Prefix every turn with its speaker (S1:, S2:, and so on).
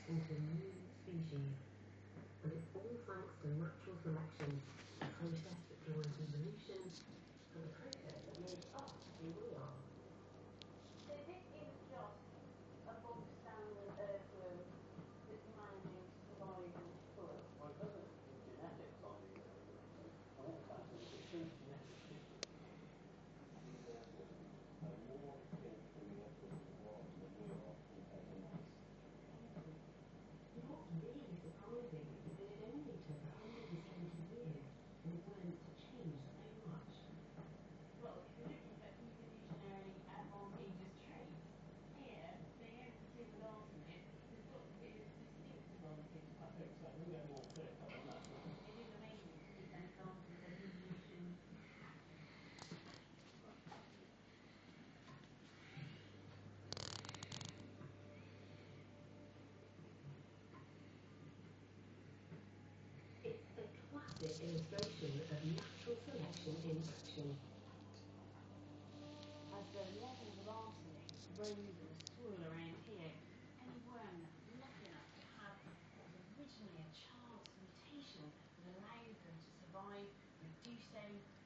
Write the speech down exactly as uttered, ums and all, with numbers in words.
S1: into a new species. And it's all thanks to natural selection, a process that joins evolution to the process that made us who we are.
S2: So this is just a bog standard earthworm that's managing to survive in soil.
S3: Well, it doesn't the genetics on these earthworms. And what happens is the genetic history. These earthworms are more akin to the earthworms of water than we are compared to mice.
S1: What's really surprising is that it only took one hundred seventy years for the worm to change so much.
S2: Well, if you're looking at evolutionary advantageous traits, here, being able to do with arsenic has got to be a distinct advantage.
S3: I think so. We get more clear cut on that.
S2: It is amazing to see an example of evolution.
S1: It's a classic illustration of natural selection in action.
S2: As the levels of arsenic rose in the soil around here, any worm that was lucky enough to have what was originally a chance mutation that allowed them to survive, reduce down